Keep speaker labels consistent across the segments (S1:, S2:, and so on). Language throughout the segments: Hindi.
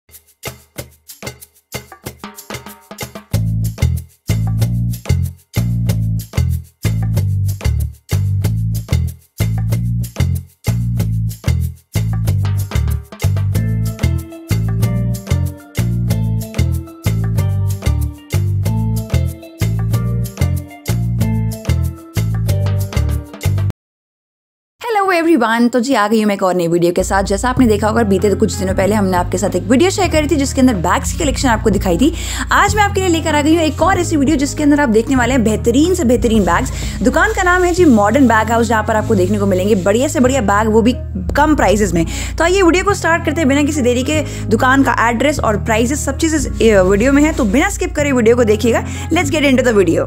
S1: एवरीवन, तो जी आ गई हूँ मैं एक और नई वीडियो के साथ। जैसा आपने देखा होगा बीते कुछ दिनों पहले हमने आपके साथ एक वीडियो शेयर करी थी जिसके अंदर बैग्स की कलेक्शन आपको दिखाई थी। आज मैं आपके लिए लेकर आ गई हूँ एक और ऐसी वीडियो जिसके अंदर आप देखने वाले हैं बेहतरीन से बेहतरीन बैग्स। दुकान का नाम है जी मॉडर्न बैग हाउस, जहाँ पर आपको देखने को मिलेंगे बढ़िया से बढ़िया बैग, वो भी कम प्राइसेस में। तो आइए वीडियो को स्टार्ट करते हैं बिना किसी देरी के। दुकान का एड्रेस और प्राइसेस सब चीजें वीडियो में है, तो बिना स्किप करे वीडियो को देखिएगा। Let's get into the video.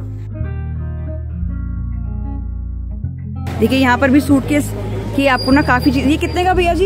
S1: देखिए यहाँ पर भी सूटकेस कि आपको ना काफी चीज। ये कितने का भैया जी?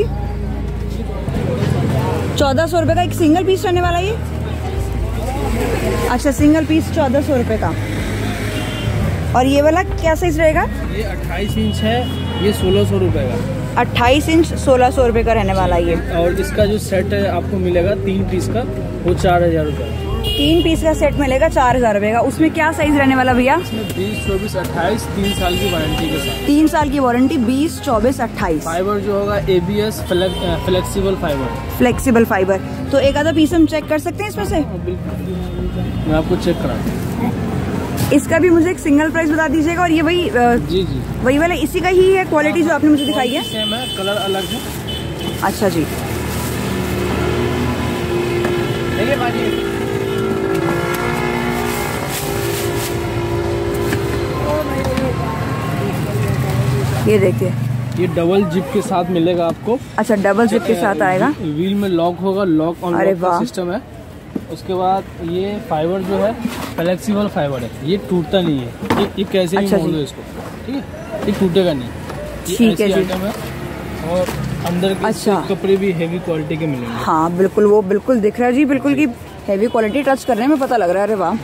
S1: 1400 रुपए का एक सिंगल पीस रहने वाला ये। अच्छा, सिंगल पीस 1400 रुपए का। और ये वाला क्या साइज रहेगा?
S2: ये 28 इंच है, ये 1600 रुपए का।
S1: 28 इंच 1600 रुपए का रहने वाला ये।
S2: और इसका जो सेट है आपको मिलेगा 3 पीस का, वो 4000 रुपए।
S1: 3 पीस का सेट मिलेगा 4000 रुपए का। उसमें क्या साइज रहने वाला भैया?
S2: 20, 24, 28, 3 साल की वारंटी के साथ।
S1: 3 साल की वारंटी, 20, 24, 28।
S2: फाइबर जो होगा ABS flexible fibre.
S1: Flexible fibre. तो एक आधा पीस हम चेक कर सकते हैं इसमें से?
S2: मैं आपको चेक कराता हूँ।
S1: इसका भी मुझे एक सिंगल प्राइस बता दीजिएगा। और ये वही
S2: जी
S1: वही वाला इसी का ही है क्वालिटी जो आपने मुझे दिखाई है?
S2: सेम है, कलर अलग है।
S1: अच्छा जी, ये देखिए,
S2: ये डबल जिप के साथ मिलेगा आपको।
S1: अच्छा, डबल जिप के साथ आएगा।
S2: व्हील में लॉक होगा, लॉक ऑन लॉक का सिस्टम है। उसके बाद ये फाइबर जो है फ्लेक्सिबल फाइबर है, ये टूटता नहीं है। ये कैसे भी मोड़ दो इसको, ठीक है, ये टूटेगा नहीं।
S1: ठीक है जी।
S2: आइटम है। और अंदर के कपड़े भी हेवी क्वालिटी के मिलेंगे।
S1: हाँ बिल्कुल, वो बिल्कुल दिख रहा है जी, बिल्कुल की हेवी क्वालिटी टच करने में पता लग रहा है। अरे वाह,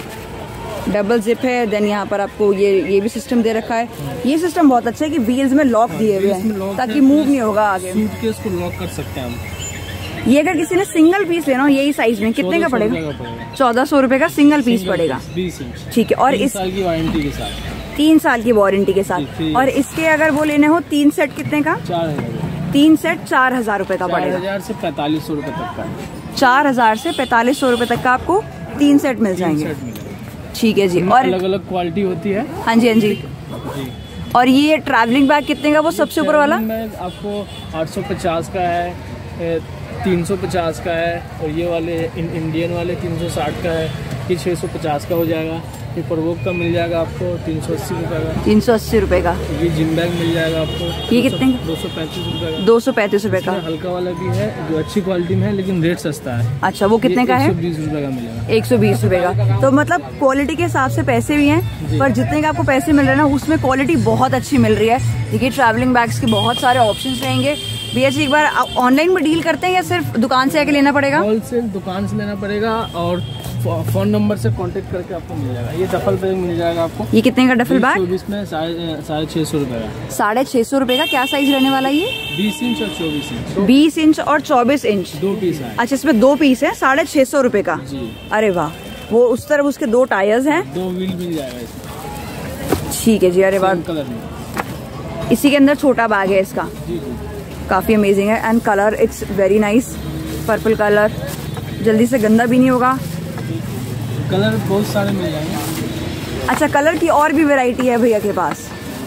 S1: डबल जिप है। देन यहाँ पर आपको ये भी सिस्टम दे रखा है। ये सिस्टम बहुत अच्छा है कि व्हील्स में लॉक दिए हुए हैं ताकि मूव नहीं होगा आगे।
S2: सूटकेस को लॉक कर सकते हैं हम।
S1: ये अगर किसी ने सिंगल पीस लेना हो यही साइज में, कितने का पड़ेगा? 1400 रुपए का सिंगल पीस पड़ेगा।
S2: 20 इंच।
S1: ठीक है। और
S2: 3 साल की वारंटी के साथ।
S1: 3 साल की वारंटी के साथ। और इसके अगर वो लेने हो 3 सेट कितने का?
S2: 4000।
S1: 3 सेट 4000 रुपए का पड़ेगा।
S2: 4000 से 4500 रुपए तक का।
S1: 4000 से 4500 रुपए तक का आपको 3 सेट मिल जाएंगे। ठीक है जी। और
S2: अलग अलग क्वालिटी होती है।
S1: हाँ जी, हाँ जी। और ये ट्रैवलिंग बैग कितने का? वो सबसे ऊपर वाला
S2: बैग आपको 850 का है, 350 का है। और ये वाले इंडियन वाले 360 का है। ये 650 का हो जाएगा। ये प्रवोक का मिल जाएगा आपको 380 रुपए का। 380
S1: रुपए का।
S2: ये जिम बैग मिल जाएगा आपको।
S1: ये कितने?
S2: 235 रुपए का।
S1: 235 रुपए का।
S2: हल्का वाला भी है जो अच्छी क्वालिटी में है, लेकिन रेट सस्ता है।
S1: अच्छा, वो कितने का है?
S2: 120 रुपए का मिलेगा।
S1: 120 रुपए का। तो मतलब क्वालिटी के हिसाब से पैसे भी हैं, पर जितने का आपको पैसे मिल रहे हैं ना, उसमें क्वालिटी बहुत अच्छी मिल रही है। देखिए, ट्रैवलिंग बैग्स के बहुत सारे ऑप्शंस रहेंगे। भैया जी, एक बार ऑनलाइन में डील करते हैं या सिर्फ दुकान से आके लेना पड़ेगा?
S2: होलसेल दुकान से लेना पड़ेगा और फोन नंबर से कांटेक्ट करके आपको मिल जाएगा। ये डफल बैग मिल जाएगा आपको।
S1: ये कितने का डफल बैग?
S2: 24 में 650 रुपए का।
S1: 650 रुपए का। क्या साइज रहने वाला ये?
S2: 20 इंच और 24 इंच।
S1: 20 इंच और 24 इंच।
S2: 2 पीस है।
S1: अच्छा, इसमें 2 पीस है। 650 रुपए का
S2: जी।
S1: अरे वाह। वो उस तरफ उसके 2 टायर्स हैं।
S2: 2 व्हील मिल जाएगा इसमें।
S1: ठीक है जी। अरे वाह,
S2: कलर में।
S1: इसी के अंदर छोटा बैग है इसका।
S2: जी।
S1: काफी अमेजिंग है। And colour it's very nice, purple colour, जल्दी से गंदा भी नहीं होगा।
S2: कलर बहुत सारे मिल जाएंगे।
S1: अच्छा, कलर की और भी वैरायटी है भैया के पास?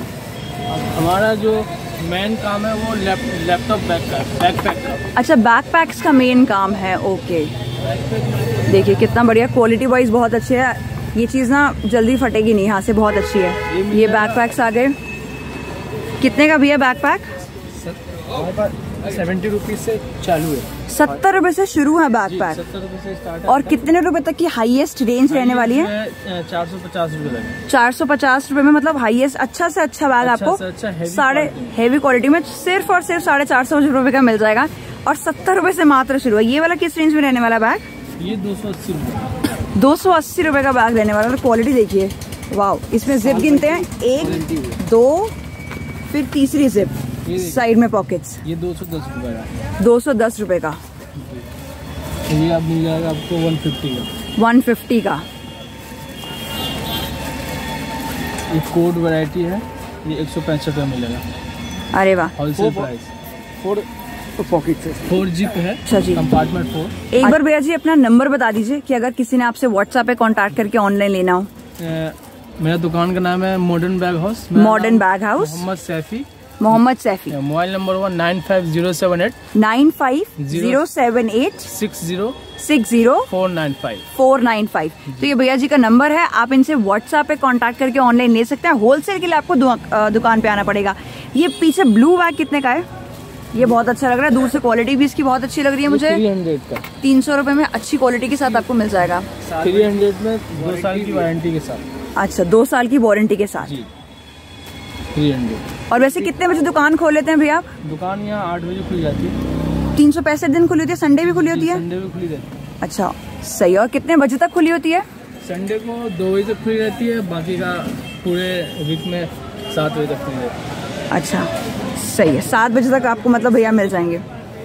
S2: हमारा जो मेन काम है वो लैपटॉप बैग का, बैकपैक का। अच्छा,
S1: बैकपैक्स का मेन काम है। ओके, देखिए कितना बढ़िया, क्वालिटी वाइज बहुत अच्छे है। ये चीज ना जल्दी फटेगी नहीं, यहाँ से बहुत अच्छी है। ये बैकपैक्स आ गए। कितने का भैया बैकपैक?
S2: 70 रुपीज से चालू है।
S1: 70 रुपए से शुरू है बैकपैक।
S2: 70 रुपए से स्टार्ट है।
S1: और कितने रुपए तक की हाईएस्ट रेंज रहने वाली है?
S2: 450 रुपए तक।
S1: 450 रुपए में मतलब हाईएस्ट अच्छा से अच्छा बैग आपको साढ़े हेवी क्वालिटी में सिर्फ और सिर्फ 450 रुपए का मिल जाएगा। और 70 रुपए से मात्र शुरू है। ये वाला किस रेंज में रहने वाला बैग?
S2: ये 280 रुपए।
S1: 280 रुपए का बैग रहने वाला। क्वालिटी देखिए, वाह। इसमें जिप गिनते हैं, 1, 2, फिर तीसरी जिप, साइड में पॉकेट्स।
S2: ये 210 रुपए का।
S1: 210 रुपए का।
S2: ये आप मिल जाएगा आपको 150 का।
S1: 150 का।
S2: ये कोड वैरायटी है, ये 165 का मिलेगा।
S1: अरे वाह,
S2: होलसेल प्राइस। 4 पॉकेट से 4 जिप है।
S1: अच्छा जी,
S2: कंपार्टमेंट 4।
S1: एक बार भैया जी अपना नंबर बता दीजिए कि अगर किसी ने आपसे व्हाट्सएप पे कांटेक्ट करके ऑनलाइन लेना हो।
S2: मेरा दुकान का नाम है modern bag house.
S1: Modern bag house, Mohammad Saifi.
S2: Mobile number 95078
S1: 95078
S2: 60495
S1: 495। तो ये भैया जी का नंबर है, आप इनसे व्हाट्सएप पे कांटेक्ट करके ऑनलाइन ले सकते हैं। होलसेल के लिए आपको दुकान पे आना पड़ेगा। ये पीछे ब्लू बैग कितने का है? ये बहुत अच्छा लग रहा है, दूर से क्वालिटी भी इसकी बहुत अच्छी लग रही है मुझे।
S2: 300 का,
S1: 300 रुपए में अच्छी क्वालिटी के साथ आपको मिल जाएगा।
S2: 300 में 2 साल की वारंटी के साथ।
S1: अच्छा, 2 साल की वारंटी के साथ
S2: जी, 300।
S1: और वैसे कितने बजे दुकान खोल लेते हैं भैया आप?
S2: दुकान यहाँ 8 बजे खुल जाती है।
S1: 365 दिन खुली होती है? संडे भी खुली होती है?
S2: संडे भी खुली रहती है।
S1: अच्छा, सही। और कितने बजे तक खुली होती है?
S2: संडे को 2 बजे तक खुली रहती है, बाकी का पूरे वीक में 7 बजे तक खुली रहती है।
S1: अच्छा, सही है। 7 बजे तक आपको मतलब भैया मिल जाएंगे।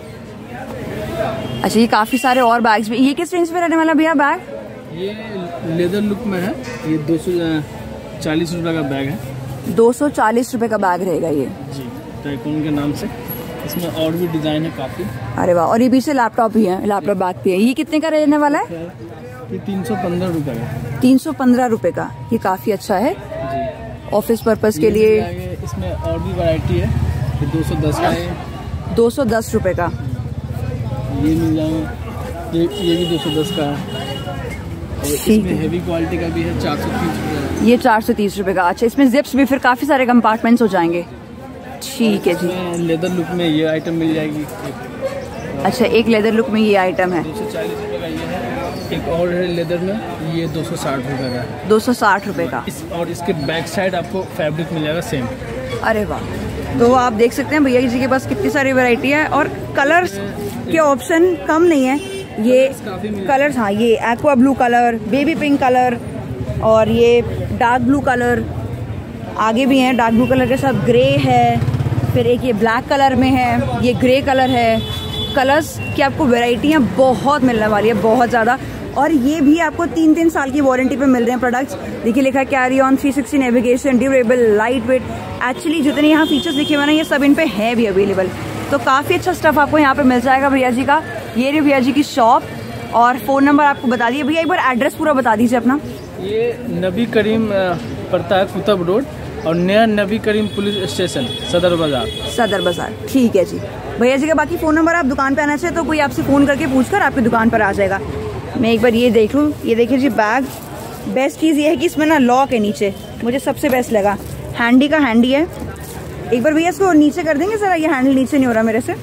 S1: अच्छा, ये काफी सारे और बैग्स भी। ये किस रेंज में रहने वाला भैया बैग?
S2: ये लेदर लुक में है, ये 240 रुपए का बैग है।
S1: 240 रुपए का बैग रहेगा ये
S2: जी, टाइकून के नाम से। इसमें और भी डिजाइन है काफी।
S1: अरे वाह, और ये पीछे लैपटॉप भी है, लैपटॉप बैग भी है। ये कितने का रहने वाला है?
S2: ये 315 रुपए का।
S1: 315 रुपए का। ये काफी अच्छा है
S2: जी,
S1: ऑफिस पर्पस के लिए।
S2: इसमें और भी वैरायटी है, ये 210 का है।
S1: 210 रुपए का
S2: ये मिल जाएगा। ये भी 210 का है। और इसमें हेवी क्वालिटी का भी है, 430 रुपए।
S1: ये 430 रुपए का। अच्छा, इसमें जिप्स भी फिर काफी सारे कंपार्टमेंट्स हो जाएंगे। ठीक है जी।
S2: लेदर लुक में ये आइटम मिल जाएगी।
S1: अच्छा, एक लेदर लुक में ये आइटम है।
S2: 240 रुपए का ये है। एक और है लेदर में, ये 260 रुपए का है।
S1: 260 रुपए का।
S2: और इसके बैक साइड आपको फैब्रिक मिल जाएगा सेम।
S1: अरे वाह, तो आप देख सकते हैं भैया जी के पास कितनी सारी वैरायटी है और कलर्स के ऑप्शन कम नहीं है। ये कलर्स, हाँ, ये aqua blue colour, baby pink colour और ये डार्क ब्लू कलर आगे भी हैं। डार्क ब्लू कलर के साथ ग्रे है, फिर एक ये ब्लैक कलर में है, ये ग्रे कलर है। कलर्स की आपको वैरायटियाँ बहुत मिलने वाली है, बहुत ज़्यादा। और ये भी आपको 3-3 साल की वारंटी पे मिल रहे हैं प्रोडक्ट्स। देखिए लिखा है carry on, 360 navigation, durable, lightweight. Actually जितने यहाँ फीचर्स लिखे हुए ना, ये सब इन पे है भी अवेलेबल। तो काफ़ी अच्छा स्टफ आपको यहाँ पे मिल जाएगा भैया जी का। ये रही भैया जी की शॉप और फ़ोन नंबर आपको बता दिए। भैया एक बार एड्रेस पूरा बता दीजिए अपना।
S2: ये नबी करीम पड़ता है कुतुब रोड और नया नबी करीम पुलिस स्टेशन, सदर बाजार।
S1: ठीक है जी। भैया जी का बाकी फ़ोन नंबर, आप दुकान पे आना चाहिए तो कोई आपसे फ़ोन करके पूछकर आपकी दुकान पर आ जाएगा। मैं एक बार ये देख लूँ। ये देखिए जी बैग। बेस्ट चीज़ ये है कि इसमें ना लॉक है नीचे, मुझे सबसे बेस्ट लगा। हैंडी का हैंडी है। एक बार भैया इसको नीचे कर देंगे ज़रा, ये हैंडल नीचे नहीं हो रहा मेरे से।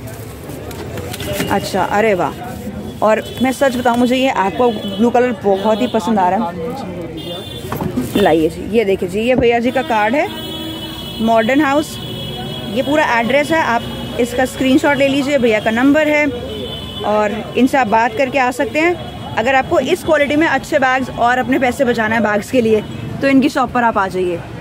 S1: अच्छा, अरे वाह। और मैं सच बताऊँ, मुझे ये एक्वा ब्लू कलर बहुत ही पसंद आ रहा है। लाइए जी, ये देखिए जी, ये भैया जी का कार्ड है, मॉडर्न हाउस। ये पूरा एड्रेस है, आप इसका स्क्रीनशॉट ले लीजिए। भैया का नंबर है और इनसे आप बात करके आ सकते हैं। अगर आपको इस क्वालिटी में अच्छे बैग्स और अपने पैसे बचाना है बैग्स के लिए तो इनकी शॉप पर आप आ जाइए।